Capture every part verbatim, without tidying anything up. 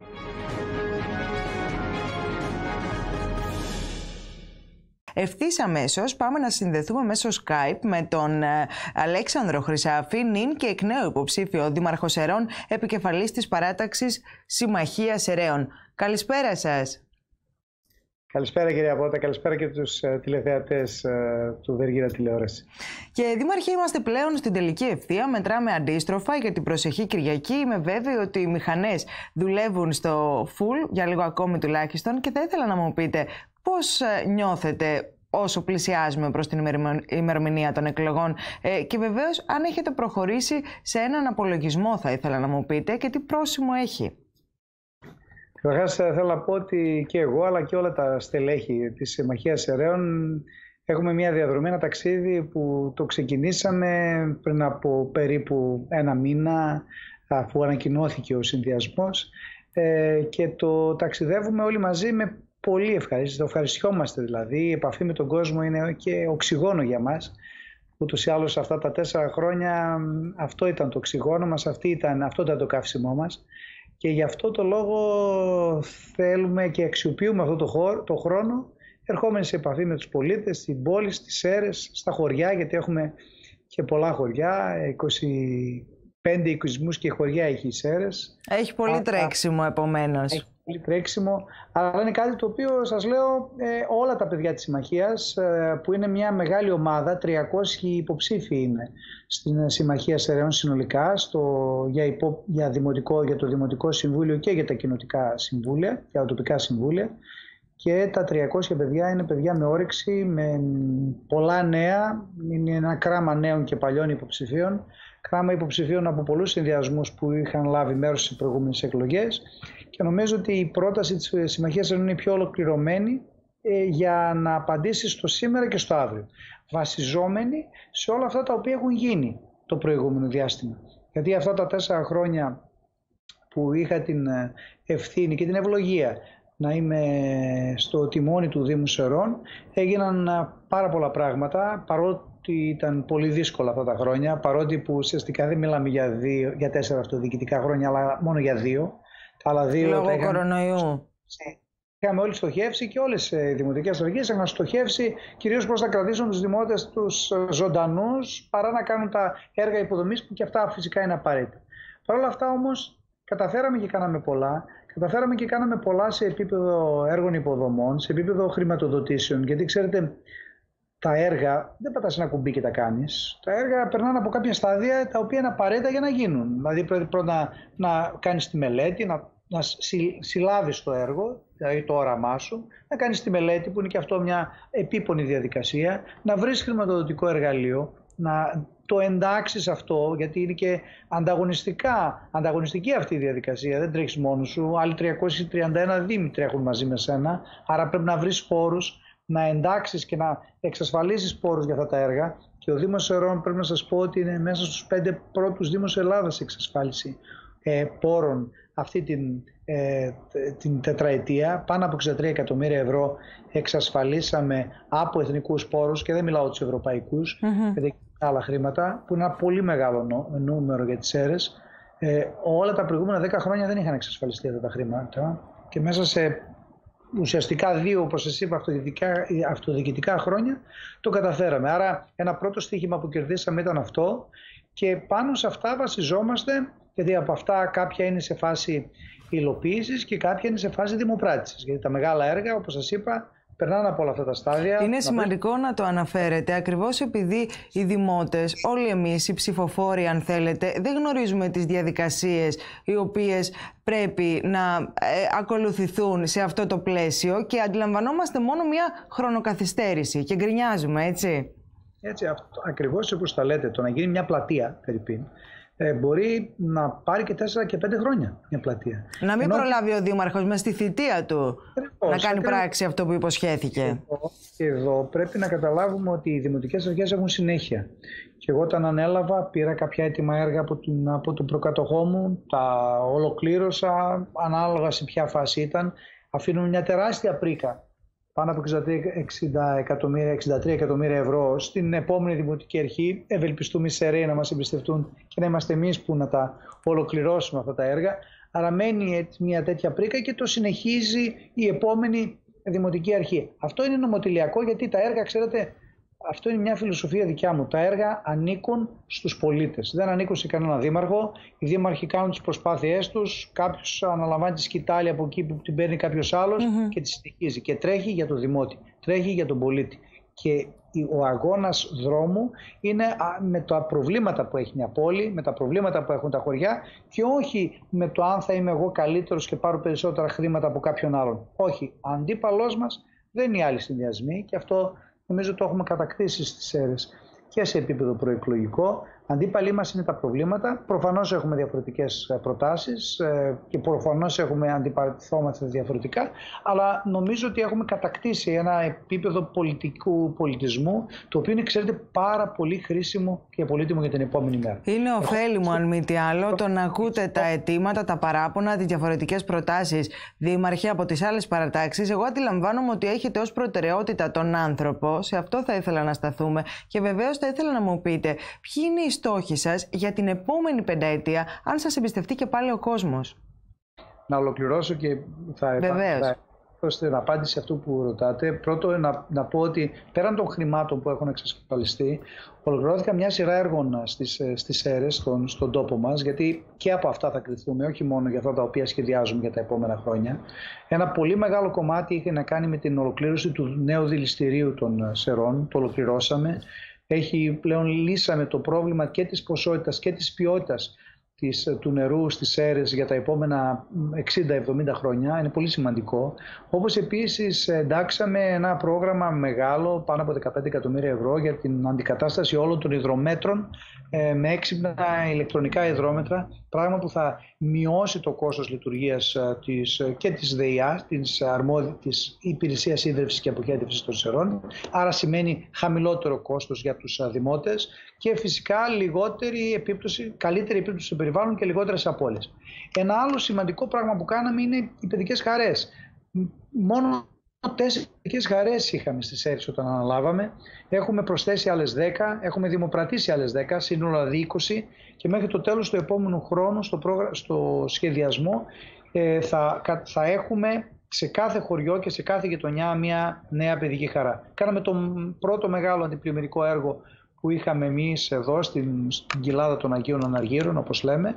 Ευθύς αμέσως πάμε να συνδεθούμε μέσω Skype με τον Αλέξανδρο Χρυσάφη, νυν και εκ νέου υποψήφιο δήμαρχος Αιρών, επικεφαλής της παράταξης Συμμαχίας Αιρέων. Καλησπέρα σας. Καλησπέρα κυρία Πότα, καλησπέρα και τους uh, τηλεθεατές uh, του Βεργίρα Τηλεόραση. Και δήμαρχε, είμαστε πλέον στην τελική ευθεία, μετράμε αντίστροφα για την προσεχή Κυριακή. Είμαι βέβαιη ότι οι μηχανές δουλεύουν στο full, για λίγο ακόμη τουλάχιστον, και θα ήθελα να μου πείτε πώς νιώθετε όσο πλησιάζουμε προς την ημερομηνία των εκλογών ε, και βεβαίως αν έχετε προχωρήσει σε έναν απολογισμό, θα ήθελα να μου πείτε, και τι πρόσημο έχει. Καταρχάς θέλω να πω ότι και εγώ αλλά και όλα τα στελέχη της Συμμαχίας Αιρέων έχουμε μια διαδρομή, ένα ταξίδι που το ξεκινήσαμε πριν από περίπου ένα μήνα, αφού ανακοινώθηκε ο συνδυασμός, ε, και το ταξιδεύουμε όλοι μαζί με πολύ ευχαρίστηση. Το ευχαριστιόμαστε δηλαδή. Η επαφή με τον κόσμο είναι και οξυγόνο για μας. Ούτως ή άλλως αυτά τα τέσσερα χρόνια αυτό ήταν το οξυγόνο μας, αυτή ήταν, αυτό ήταν το καύσιμό μας. Και γι' αυτό το λόγο θέλουμε και αξιοποιούμε αυτό το, χώρο, το χρόνο, ερχόμενοι σε επαφή με τους πολίτες, στην πόλη, στις Σέρρες, στα χωριά, γιατί έχουμε και πολλά χωριά, είκοσι πέντε οικισμούς και χωριά έχει οι Σέρρες. Έχει πολύ τρέξιμο επομένως. Έχει πολύ τρέξιμο, αλλά είναι κάτι το οποίο σας λέω, ε, όλα τα παιδιά της Συμμαχίας, ε, που είναι μια μεγάλη ομάδα, τριακόσιοι υποψήφοι είναι στην Συμμαχία Αιρέων συνολικά, στο, για, υπο, για, δημοτικό, για το Δημοτικό Συμβούλιο και για τα κοινοτικά συμβούλια, για τα τοπικά συμβούλια. Και τα τριακόσια παιδιά είναι παιδιά με όρεξη, με πολλά νέα, είναι ένα κράμα νέων και παλιών υποψηφίων, κράμα υποψηφίων από πολλούς συνδυασμούς που είχαν λάβει μέρος στις προηγούμενες εκλογές, και νομίζω ότι η πρόταση της Συμμαχίας είναι πιο ολοκληρωμένη ε, για να απαντήσει στο σήμερα και στο αύριο, βασιζόμενη σε όλα αυτά τα οποία έχουν γίνει το προηγούμενο διάστημα. Γιατί αυτά τα τέσσερα χρόνια που είχα την ευθύνη και την ευλογία να είμαι στο τιμόνι του Δήμου Σερών, έγιναν πάρα πολλά πράγματα, παρότι ήταν πολύ δύσκολα αυτά τα χρόνια, παρότι που ουσιαστικά δεν μιλάμε για, δύο, για τέσσερα αυτοδιοικητικά χρόνια, αλλά μόνο για δύο. Τα άλλα δύο λόγω τα είχαμε, κορονοϊού. Είχαμε όλοι στοχεύσει και όλες οι δημοτικές αρχές είχαν στοχεύσει κυρίως πώς θα κρατήσουν τους δημότες τους ζωντανούς, παρά να κάνουν τα έργα υποδομής που και αυτά φυσικά είναι απαραίτητα. Παρ' όλα αυτά όμως καταφέραμε και κάναμε πολλά. Καταφέραμε και κάναμε πολλά σε επίπεδο έργων υποδομών, σε επίπεδο χρηματοδοτήσεων. Γιατί ξέρετε, τα έργα δεν πατάς ένα κουμπί και τα κάνεις. Τα έργα περνάνε από κάποια στάδια τα οποία είναι απαραίτητα για να γίνουν. Δηλαδή πρέπει πρώτα να, να κάνεις τη μελέτη, να, να συ, συλλάβεις το έργο, δηλαδή το όραμά σου, να κάνεις τη μελέτη που είναι και αυτό μια επίπονη διαδικασία, να βρεις χρηματοδοτικό εργαλείο, να το εντάξεις αυτό, γιατί είναι και ανταγωνιστικά, ανταγωνιστική αυτή η διαδικασία, δεν τρέχεις μόνος σου, άλλοι τριακόσιοι τριάντα ένα δήμοι τρέχουν μαζί με σένα, άρα πρέπει να βρεις πόρους, να εντάξεις και να εξασφαλίσεις πόρους για αυτά τα έργα, και ο Δήμος Αιρών πρέπει να σας πω ότι είναι μέσα στους πέντε πρώτους Δήμους Ελλάδας εξασφάλιση ε, πόρων αυτή την, ε, την τετραετία. Πάνω από εξήντα τρία εκατομμύρια ευρώ εξασφαλίσαμε από εθνικούς πόρους, και δεν μιλάω τους ευρωπαϊκούς, mm-hmm. άλλα χρήματα, που είναι ένα πολύ μεγάλο νούμερο για τις Σέρρες. Ε, όλα τα προηγούμενα δέκα χρόνια δεν είχαν εξασφαλιστεί αυτά τα χρήματα, και μέσα σε ουσιαστικά δύο, όπως σας είπα, αυτοδιοικητικά, αυτοδιοικητικά χρόνια το καταφέραμε. Άρα ένα πρώτο στοίχημα που κερδίσαμε ήταν αυτό, και πάνω σε αυτά βασιζόμαστε, γιατί από αυτά κάποια είναι σε φάση υλοποίησης και κάποια είναι σε φάση δημοπράτησης. Γιατί τα μεγάλα έργα, όπως σας είπα, περνάνε από όλα αυτά τα στάδια. Είναι σημαντικό να, να το αναφέρετε, ακριβώς επειδή οι δημότες, όλοι εμείς οι ψηφοφόροι αν θέλετε, δεν γνωρίζουμε τις διαδικασίες οι οποίες πρέπει να ε, ακολουθηθούν σε αυτό το πλαίσιο, και αντιλαμβανόμαστε μόνο μια χρονοκαθυστέρηση και γκρινιάζουμε, έτσι. Έτσι, αυτό, ακριβώς όπως τα λέτε, το να γίνει μια πλατεία περίπου, Ε, μπορεί να πάρει και τέσσερα και πέντε χρόνια μια πλατεία. Να μην Ενώ... προλάβει ο Δήμαρχος με στη θητεία του ακριβώς, να κάνει ακριβώς. πράξη αυτό που υποσχέθηκε. Εδώ, εδώ πρέπει να καταλάβουμε ότι οι δημοτικές αρχές έχουν συνέχεια. Και εγώ όταν ανέλαβα πήρα κάποια έτοιμα έργα από, την, από τον προκατοχό μου, τα ολοκλήρωσα ανάλογα σε ποια φάση ήταν. Αφήνουν μια τεράστια πρίκα, πάνω από εξήντα τρία εκατομμύρια ευρώ στην επόμενη δημοτική αρχή. Ευελπιστούμε οι Σεραίοι να μας εμπιστευτούν και να είμαστε εμείς που να τα ολοκληρώσουμε αυτά τα έργα. Άρα μένει μια τέτοια πρίκα και το συνεχίζει η επόμενη δημοτική αρχή. Αυτό είναι νομοτελειακό, γιατί τα έργα, ξέρετε, αυτό είναι μια φιλοσοφία δικιά μου. Τα έργα ανήκουν στους πολίτες. Δεν ανήκουν σε κανένα δήμαρχο. Οι δήμαρχοι κάνουν τις προσπάθειές τους. Κάποιος αναλαμβάνει τη σκητάλη από εκεί που την παίρνει κάποιος άλλος mm-hmm. και τη συνεχίζει. Και τρέχει για το δημότη, τρέχει για τον πολίτη. Και ο αγώνας δρόμου είναι με τα προβλήματα που έχει μια πόλη, με τα προβλήματα που έχουν τα χωριά και όχι με το αν θα είμαι εγώ καλύτερος και πάρω περισσότερα χρήματα από κάποιον άλλον. Όχι, ο αντίπαλός μας δεν είναι οι άλλοι συνδυασμοί και αυτό νομίζω το έχουμε κατακτήσει στις Σέρρες και σε επίπεδο προεκλογικό. Αντίπαλοι μας είναι τα προβλήματα. Προφανώς έχουμε διαφορετικές προτάσεις και προφανώς έχουμε αντιπαρατηθόμαστε διαφορετικά, αλλά νομίζω ότι έχουμε κατακτήσει ένα επίπεδο πολιτικού πολιτισμού, το οποίο είναι, ξέρετε, πάρα πολύ χρήσιμο και πολύτιμο για την επόμενη μέρα. Είναι ωφέλιμο, αν μη τι άλλο, το να ακούτε τα αιτήματα, τα παράπονα, τις διαφορετικές προτάσεις, δήμαρχοι, από τις άλλες παρατάξεις. Εγώ αντιλαμβάνομαι ότι έχετε ως προτεραιότητα τον άνθρωπο. Σε αυτό θα ήθελα να σταθούμε. Και βεβαίως θα ήθελα να μου πείτε ποιοι είναι οι στόχοι σας για την επόμενη πενταετία, αν σας εμπιστευτεί και πάλι ο κόσμος. Να ολοκληρώσω και θα, θα δώσω την απάντηση σε αυτό που ρωτάτε. Πρώτο, να, να πω ότι πέραν των χρημάτων που έχουν εξασφαλιστεί, ολοκληρώθηκαν μια σειρά έργων στις, στις Σέρρες, στον, στον τόπο μας, γιατί και από αυτά θα κριθούμε, όχι μόνο για αυτά τα οποία σχεδιάζουμε για τα επόμενα χρόνια. Ένα πολύ μεγάλο κομμάτι είχε να κάνει με την ολοκλήρωση του νέου δηληστηρίου των Σερών. Το ολοκληρώσαμε. Έχει πλέον λύσαμε το πρόβλημα και της ποσότητας και της ποιότητας της, του νερού στις Σέρρες για τα επόμενα εξήντα εβδομήντα χρόνια. Είναι πολύ σημαντικό. Όπως επίσης εντάξαμε ένα πρόγραμμα μεγάλο, πάνω από δεκαπέντε εκατομμύρια ευρώ, για την αντικατάσταση όλων των υδρομέτρων ε, με έξυπνα ηλεκτρονικά υδρόμετρα, πράγμα που θα μειώσει το κόστος λειτουργίας της, και της ΔΕΙΑ, της, αρμόδι, της Υπηρεσίας Ίδρυυσης και Αποχέτευσης των Σερών. Άρα σημαίνει χαμηλότερο κόστος για τους δημότες και φυσικά λιγότερη επίπτωση, καλύτερη επίπτωση στο περιβάλλον και λιγότερες απώλειες. Ένα άλλο σημαντικό πράγμα που κάναμε είναι οι παιδικές χαρές. Μόνο τέσσερις παιδικές χαρές είχαμε στις Σέρρες όταν αναλάβαμε. Έχουμε προσθέσει άλλες δέκα, έχουμε δημοπρατήσει άλλες δέκα, σύνολα δηλαδή είκοσι, και μέχρι το τέλος του επόμενου χρόνου στο, πρόγρα... στο σχεδιασμό ε, θα, θα έχουμε σε κάθε χωριό και σε κάθε γειτονιά μια νέα παιδική χαρά. Κάναμε το πρώτο μεγάλο αντιπλημμυρικό έργο που είχαμε εμείς εδώ στην, στην κοιλάδα των Αγίων Αναργύρων, όπως λέμε,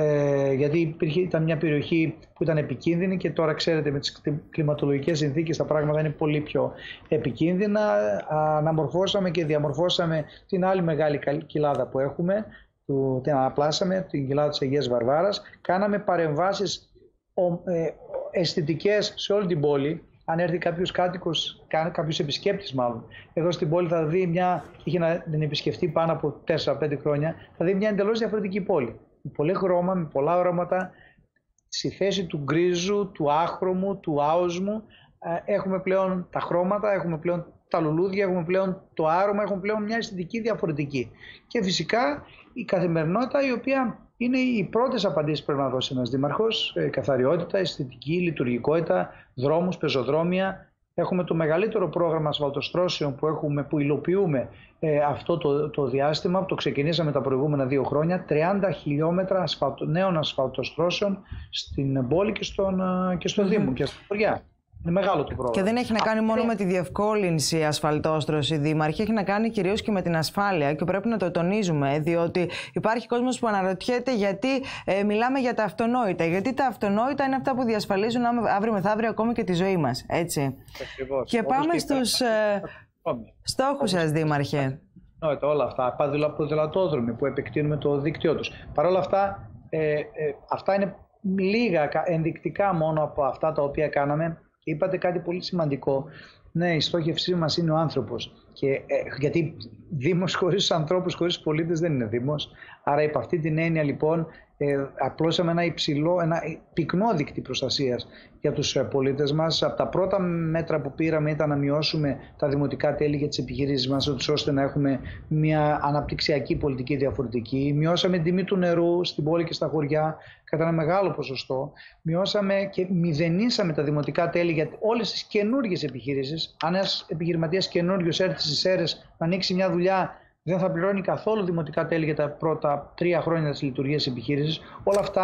ε, γιατί υπήρχε, ήταν μια περιοχή που ήταν επικίνδυνη και τώρα, ξέρετε, με τις κλιματολογικές συνθήκες τα πράγματα είναι πολύ πιο επικίνδυνα. Αναμορφώσαμε και διαμορφώσαμε την άλλη μεγάλη κοιλάδα που έχουμε, που την αναπλάσαμε, την κοιλάδα της Αγίας Βαρβάρας. Κάναμε παρεμβάσεις ε, αισθητικές σε όλη την πόλη. Αν έρθει κάποιος κάτοικος, κάποιος επισκέπτης μάλλον, εδώ στην πόλη θα δει μια, και είχε να την επισκεφτεί πάνω από τέσσερα πέντε χρόνια, θα δει μια εντελώς διαφορετική πόλη. Με πολύ χρώμα, με πολλά οράματα, στη θέση του γκρίζου, του άχρωμου, του άοσμου. Έχουμε πλέον τα χρώματα, έχουμε πλέον τα λουλούδια, έχουμε πλέον το άρωμα, έχουμε πλέον μια αισθητική διαφορετική. Και φυσικά η καθημερινότητα, η οποία είναι οι πρώτες απαντήσεις που πρέπει να δώσει ένας δήμαρχος: καθαριότητα, αισθητική, λειτουργικότητα, δρόμους, πεζοδρόμια. Έχουμε το μεγαλύτερο πρόγραμμα ασφαλτοστρώσεων που, έχουμε, που υλοποιούμε ε, αυτό το, το διάστημα, που το ξεκινήσαμε τα προηγούμενα δύο χρόνια. τριάντα χιλιόμετρα ασφαλτο, νέων ασφαλτοστρώσεων στην πόλη και, στον, και στο mm-hmm. Δήμο και στα χωριά. Είναι μεγάλο το πρόγραμμα. Και δεν έχει να κάνει μόνο με τη διευκόλυνση ασφαλτόστρωση, δήμαρχε, έχει να κάνει κυρίως και με την ασφάλεια, και πρέπει να το τονίζουμε, διότι υπάρχει κόσμος που αναρωτιέται γιατί ε, μιλάμε για τα αυτονόητα. Γιατί τα αυτονόητα είναι αυτά που διασφαλίζουν αύριο μεθαύριο ακόμη και τη ζωή μας. Έτσι. Ακριβώς. Και πάμε και στους ε, στόχους σας, δήμαρχε. Όλα αυτά, ποδηλατόδρομοι που επεκτείνουμε το δίκτυό τους. Παρ' όλα αυτά, ε, ε, αυτά είναι λίγα ενδεικτικά μόνο από αυτά τα οποία κάναμε. Είπατε κάτι πολύ σημαντικό. Ναι, η στόχευσή μας είναι ο άνθρωπος. Και, ε, γιατί Δήμος χωρίς ανθρώπους, χωρίς πολίτες δεν είναι Δήμος. Άρα υπ' αυτή την έννοια λοιπόν ε, απλώσαμε ένα υψηλό, ένα πυκνό δίκτυο προστασίας για τους πολίτες μας. Από τα πρώτα μέτρα που πήραμε ήταν να μειώσουμε τα δημοτικά τέλη για τις επιχειρήσεις μας, ώστε να έχουμε μια αναπτυξιακή πολιτική διαφορετική. Μειώσαμε την τιμή του νερού στην πόλη και στα χωριά κατά ένα μεγάλο ποσοστό. Μειώσαμε και μηδενίσαμε τα δημοτικά τέλη για όλες τις καινούργιες επιχειρήσεις. Αν ένας επιχειρηματίας καινούριος έρθει στις Σέρρες να ανοίξει μια δουλειά, δεν θα πληρώνει καθόλου δημοτικά τέλη για τα πρώτα τρία χρόνια της λειτουργίας της επιχείρησης. Όλα αυτά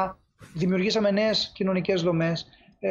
δημιουργήσαμε νέες κοινωνικές δομές,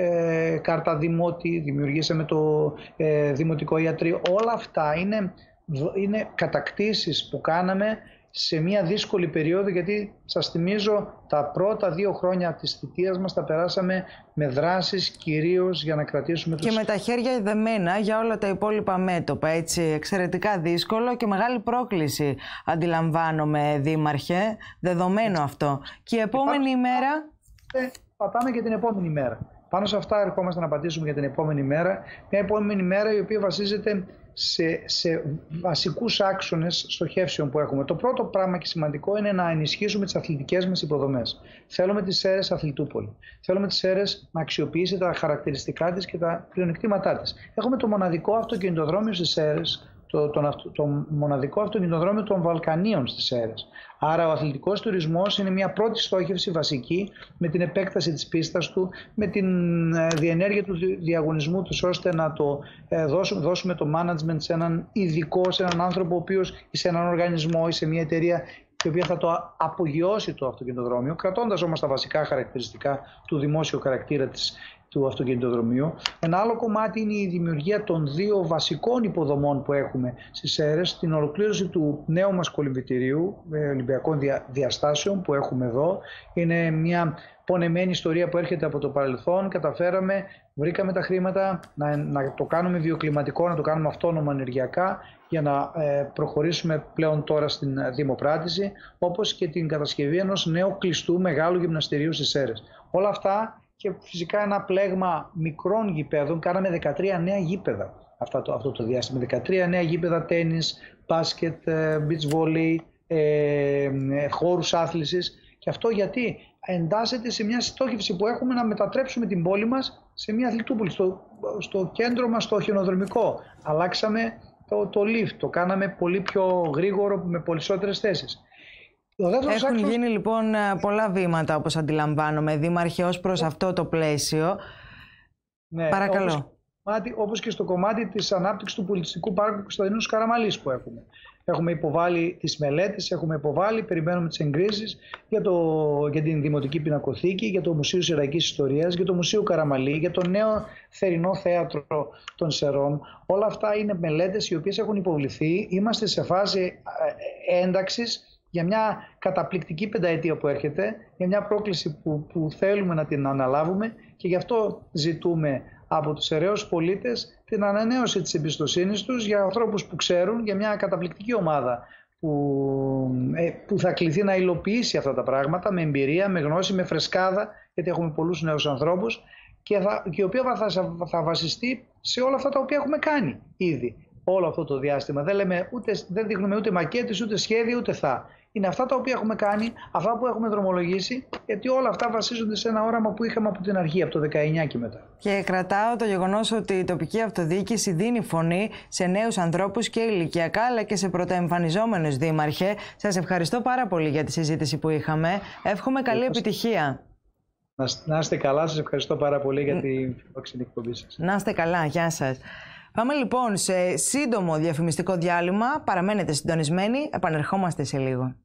ε, κάρτα δημότη, δημιουργήσαμε το ε, δημοτικό ιατρείο. Όλα αυτά είναι, είναι κατακτήσεις που κάναμε σε μια δύσκολη περίοδο, γιατί σας θυμίζω τα πρώτα δύο χρόνια της θητείας μας τα περάσαμε με δράσεις κυρίως για να κρατήσουμε τους... Και με τα χέρια δεμένα για όλα τα υπόλοιπα μέτωπα, έτσι, εξαιρετικά δύσκολο και μεγάλη πρόκληση, αντιλαμβάνομαι, Δήμαρχε, δεδομένο έτσι. Αυτό. Και η επόμενη Υπάρχουν... ημέρα... Πατάμε και την επόμενη μέρα. Πάνω σε αυτά ερχόμαστε να απαντήσουμε για την επόμενη μέρα. Μια επόμενη μέρα η οποία βασίζεται σε, σε βασικούς άξονες στοχεύσεων που έχουμε. Το πρώτο πράγμα και σημαντικό είναι να ενισχύσουμε τις αθλητικές μας υποδομές. Θέλουμε τις Σέρρες αθλητούπολη. Θέλουμε τις Σέρρες να αξιοποιήσει τα χαρακτηριστικά της και τα πλεονεκτήματά της. Έχουμε το μοναδικό αυτοκινητοδρόμιο στις Σέρρες, το, το, το μοναδικό αυτοκινητοδρόμιο των Βαλκανίων στις Σέρρες. Άρα ο αθλητικός τουρισμός είναι μια πρώτη στόχευση βασική, με την επέκταση της πίστας του, με την διενέργεια του διαγωνισμού τους, ώστε να το δώσουμε, δώσουμε το management σε έναν ειδικό, σε έναν άνθρωπο ο οποίος, ή σε έναν οργανισμό ή σε μια εταιρεία η οποία θα το απογειώσει το αυτοκινητοδρόμιο, κρατώντας όμως τα βασικά χαρακτηριστικά του δημόσιου χαρακτήρα της, του αυτοκινητοδρομίου. Ένα άλλο κομμάτι είναι η δημιουργία των δύο βασικών υποδομών που έχουμε στις Σέρρες, την ολοκλήρωση του νέου μας κολυμβητηρίου Ολυμπιακών Διαστάσεων που έχουμε εδώ. Είναι μια πονεμένη ιστορία που έρχεται από το παρελθόν. Καταφέραμε, βρήκαμε τα χρήματα να, να το κάνουμε βιοκλιματικό, να το κάνουμε αυτόνομα ενεργειακά, για να ε, προχωρήσουμε πλέον τώρα στην δημοπράτηση, όπως και την κατασκευή ενός νέου κλειστού μεγάλου γυμναστηρίου στις Σέρρες. Όλα αυτά και φυσικά ένα πλέγμα μικρών γηπέδων. Κάναμε δεκατρία νέα γήπεδα αυτό το, αυτό το διάστημα. δεκατρία νέα γήπεδα τένις, μπάσκετ, beach volley, ε, ε, χώρους άθλησης. Και αυτό γιατί εντάσσεται σε μια στόχευση που έχουμε να μετατρέψουμε την πόλη μας σε μια αθλητούπολη. Στο, στο κέντρο μας, στο χιονοδρομικό, αλλάξαμε το, το lift, το κάναμε πολύ πιο γρήγορο με περισσότερες θέσεις. Έχουν άξονος... γίνει λοιπόν πολλά βήματα, όπως αντιλαμβάνομαι, Δήμαρχε, ως προς αυτό το πλαίσιο. Ναι, παρακαλώ. Όπως, όπως και στο κομμάτι της ανάπτυξης του πολιτιστικού πάρκου Κωνσταντίνου Καραμαλής που έχουμε. Έχουμε υποβάλει τις μελέτες, έχουμε υποβάλει, περιμένουμε τις εγκρίσεις για, το, για την Δημοτική Πινακοθήκη, για το Μουσείο Σειραϊκής Ιστορίας, για το Μουσείο Καραμαλή, για το νέο θερινό θέατρο των Σερών. Όλα αυτά είναι μελέτες οι οποίες έχουν υποβληθεί. Είμαστε σε φάση ένταξης για μια καταπληκτική πενταετία που έρχεται, για μια πρόκληση που, που θέλουμε να την αναλάβουμε, και γι' αυτό ζητούμε από τους αιρέους πολίτες την ανανέωση της εμπιστοσύνης τους για ανθρώπους που ξέρουν, για μια καταπληκτική ομάδα που, ε, που θα κληθεί να υλοποιήσει αυτά τα πράγματα με εμπειρία, με γνώση, με φρεσκάδα, γιατί έχουμε πολλούς νέους ανθρώπους, και, θα, και η οποία θα, θα βασιστεί σε όλα αυτά τα οποία έχουμε κάνει ήδη όλο αυτό το διάστημα. Δεν, λέμε, ούτε, δεν δείχνουμε ούτε μακέτες, ούτε σχέδια, ούτε θα. Είναι αυτά τα οποία έχουμε κάνει, αυτά που έχουμε δρομολογήσει, γιατί όλα αυτά βασίζονται σε ένα όραμα που είχαμε από την αρχή, από το δεκαεννιά και μετά. Και κρατάω το γεγονός ότι η τοπική αυτοδιοίκηση δίνει φωνή σε νέους ανθρώπους και ηλικιακά, αλλά και σε πρωτοεμφανιζόμενους, Δήμαρχε. Σας ευχαριστώ πάρα πολύ για τη συζήτηση που είχαμε. Εύχομαι καλή επιτυχία. Να είστε καλά, σας ευχαριστώ πάρα πολύ για την φιλόξενη εκπομπή σας. Να είστε καλά, γεια σας. Πάμε λοιπόν σε σύντομο διαφημιστικό διάλειμμα. Παραμένετε συντονισμένοι, επανερχόμαστε σε λίγο.